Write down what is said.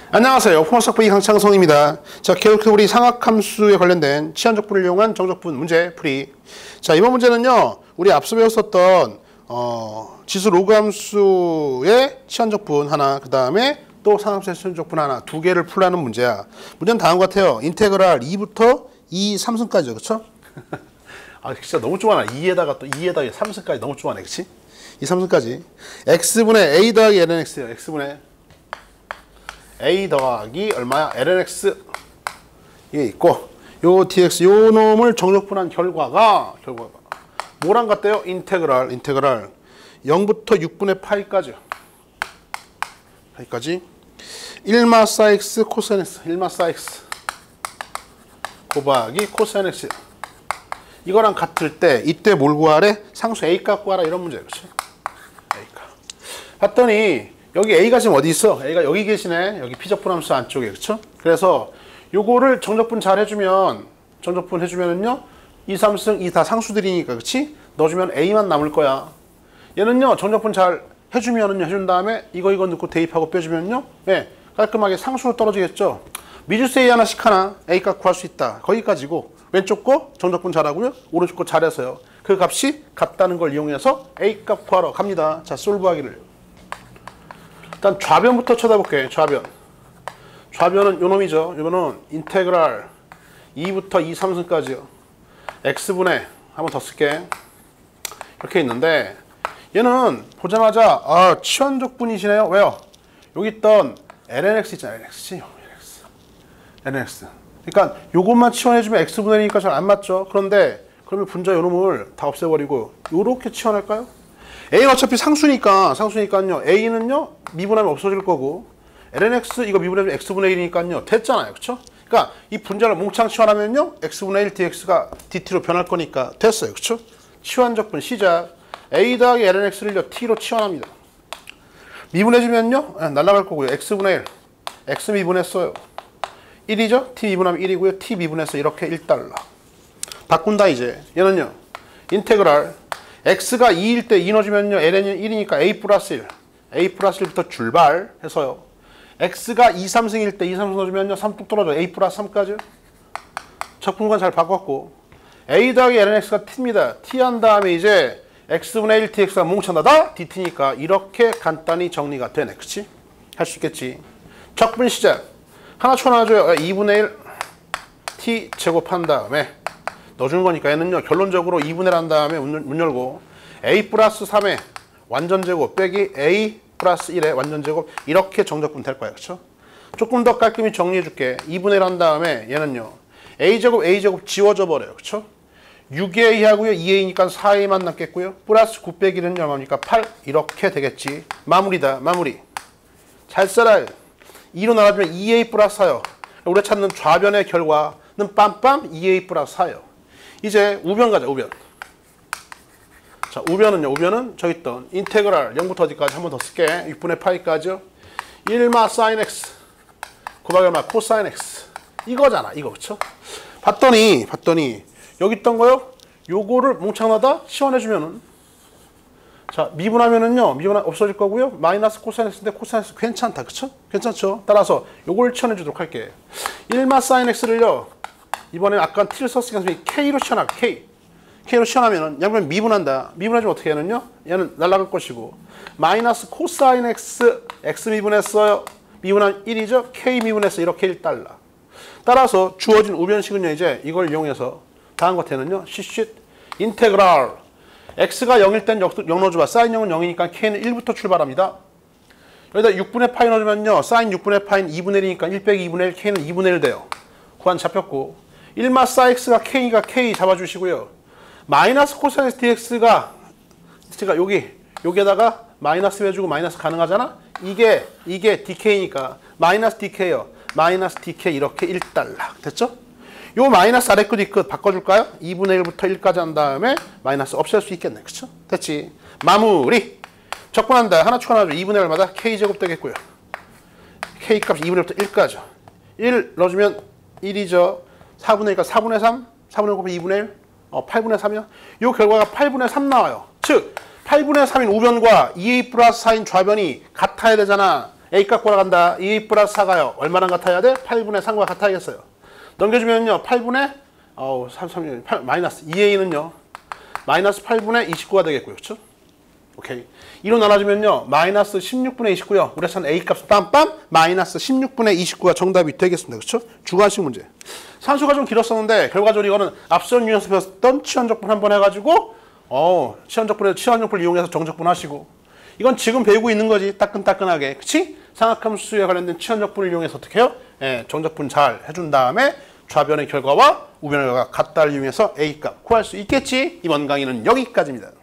안녕하세요. 포머스학부의 강창성입니다. 자, 계속 우리 상학함수에 관련된 치환적분을 이용한 정적분 문제 풀이. 자, 이번 문제는요, 우리 앞서 배웠었던 지수 로그 함수의 치환적분 하나, 그 다음에 또 상함수의 치환적분 하나, 두 개를 풀라는 문제야. 문제는 다음과 같아요. 인테그랄 2부터 2, 3승까지요. 그쵸? 아, 진짜 너무 좋아하네. 2에다가 또 2에다가 3승까지 너무 좋아하네. 그치? 2, 3승까지. x분의 a 더하기 lnx예요. x분의 a 더하기 얼마야? lnx 이게 있고, 요 dx 요 놈을 정적분한 결과가 뭐랑 같대요? 인테그랄 0부터 6분의 파이까지 1마사 x 코사인 x 1마사 x 곱하기 코사인 x 이거랑 같을 때 이때 뭘 구하래? 상수 a 값 구하라 이런 문제예요. 그렇지? a 값 봤더니 여기 A가 지금 어디 있어? A가 여기 계시네. 여기 피적분함수 안쪽에. 그쵸? 그래서 요거를 정적분 잘 해주면, 정적분 해주면은요, 2, 3승, 이 다 상수들이니까, 그치? 넣어주면 A만 남을 거야. 얘는요, 정적분 잘 해주면은요, 해준 다음에 이거 넣고 대입하고 빼주면요, 네, 깔끔하게 상수로 떨어지겠죠? 미주수 A 하나씩 하나, A 값 구할 수 있다. 거기까지고, 왼쪽 거 정적분 잘하고요, 오른쪽 거 잘해서요. 그 값이 같다는 걸 이용해서 A 값 구하러 갑니다. 자, 솔브 하기를. 일단 좌변부터 쳐다볼게요. 좌변은 요놈이죠. 요거는 인테그랄 2부터 2, 3승까지요. x분의 한 번 더 쓸게. 이렇게 있는데 얘는 보자마자 치환적분이시네요. 왜요? 여기 있던 lnx 있잖아요. lnx. 그러니까 요것만 치환해주면 x분의 1이니까 잘 안 맞죠. 그런데 그러면 분자 요놈을 다 없애버리고 요렇게 치환할까요? A는 어차피 상수니까요. A는요, 미분하면 없어질 거고, lnx 이거 미분하면 x분의 1이니까요. 됐잖아요. 그쵸? 그러니까 이 분자를 몽창 치환하면요, x분의 1 dx가 dt로 변할 거니까 됐어요. 그쵸? 치환적분 시작. A 더하기 lnx를요, t로 치환합니다. 미분해주면요, 날라갈 거고요. x분의 1. x 미분했어요. 1이죠? t 미분하면 1이고요. t 미분해서 이렇게 1달러. 바꾼다, 이제. 얘는요, 인테그랄. x가 2일 때 2 넣어주면요, ln이 1이니까 a 플러스 1. a 플러스 1부터 출발해서요. x가 2, 3승일 때 2, 3승 넣어주면요, 3 뚝 떨어져. a 플러스 3까지. 적분관 잘 바꿨고. a 더하기 lnx가 t입니다. t 한 다음에 이제 x분의 1 dx가 뭉쳐나다 dt니까 이렇게 간단히 정리가 되네. 그치? 할 수 있겠지. 적분 시작. 하나 쳐놔줘요. 2분의 1 t 제곱한 다음에 넣어주는 거니까 얘는요, 결론적으로 2분의 1 한 다음에 문 열고 a 플러스 3의 완전제곱 빼기 a 플러스 1의 완전제곱 이렇게 정적분 될 거야. 그쵸? 조금 더 깔끔히 정리해 줄게. 2분의 1 한 다음에 얘는요, a제곱 지워져 버려요. 그쵸? 6a 하고요, 2a니까 4a만 남겠고요. 플러스 9 빼기는 얼마입니까? 8 이렇게 되겠지. 마무리다. 마무리. 잘 써라. 2로 나눠주면 2a 플러스 4요. 우리가 찾는 좌변의 결과는 빰빰 2a 플러스 4요. 이제 우변 가자, 우변. 자, 우변은 저기 있던 인테그랄 0부터 어디까지 한 번 더 쓸게. 6분의 파이까지요. 1마 사인 x 곱하기 얼마? 코사인 x. 이거잖아, 이거. 그쵸? 봤더니 여기 있던 거요. 요거를 몽창하다 치환해주면은, 자, 미분하면은요, 미분 없어질 거고요. 마이너스 코사인 x인데 코사인 x 괜찮다. 그쵸? 괜찮죠? 따라서 요걸 치환해주도록 할게. 1마 사인 x를요, 이번에 아까 t를 썼으니까 k로 치환할게. k로 치환하면은 양변 미분한다. 미분해주면 어떻게 하느냐? 얘는 날아갈 것이고, 마이너스 코사인 x, x 미분했어요. 미분한 1이죠? k 미분해서 이렇게 1달러. 따라서 주어진 우변식은요, 이제 이걸 이용해서 다음 것에는요, 인테그랄 x가 0일 땐 0 넣어줘봐. 사인 0은 0이니까 k는 1부터 출발합니다. 여기다 6분의 파이 넣어주면요, 사인 6분의 파이는 2분의 1이니까 1 빼기 2분의 1, k는 2분의 1 돼요. 구한 잡혔고, 1마사 x가 k니까 k 잡아주시고요. 마이너스 코사인 x dx가 여기에다가 마이너스 해주고 마이너스 가능하잖아? 이게 dk니까 마이너스 dk요. 마이너스 dk 이렇게 1달러. 됐죠? 요 마이너스 아래 끝 뒷끝 바꿔줄까요? 2분의 1부터 1까지 한 다음에 마이너스 없앨 수 있겠네. 그쵸? 됐지? 마무리. 적분한다. 하나 추가하죠. 2분의 1마다 k제곱 되겠고요. k 값이 2분의 1부터 1까지. 1 넣어주면 1이죠. 4분의 1이니까 4분의 3, 4분의 1 곱하기 2분의 1, 8분의 3이요. 이 결과가 8분의 3 나와요. 즉, 8분의 3인 우변과 2a 플러스 4인 좌변이 같아야 되잖아. A값 구하간다. 2 플러스 4가요. 얼마랑 같아야 돼? 8분의 3과 같아야겠어요. 넘겨주면요. 8분의 마이너스 2A는요. 마이너스 8분의 29가 되겠고요. 그렇죠? 오케이. 2로 나눠주면요. 마이너스 16분의 29요. 우리 산 A값 빰빰 마이너스 16분의 29가 정답이 되겠습니다. 그렇죠? 주관식 문제. 산수가 좀 길었었는데 결과적으로 이거는 앞선 유형에서 배웠던 치환적분 한번 해가지고 치환적분을 이용해서 정적분 하시고 이건 지금 배우고 있는 거지. 따끈따끈하게. 그치? 상학함수에 관련된 치환적분을 이용해서 어떻게 해요? 예, 정적분 잘 해준 다음에 좌변의 결과와 우변의 결과가 같다를 이용해서 A값 구할 수 있겠지? 이번 강의는 여기까지입니다.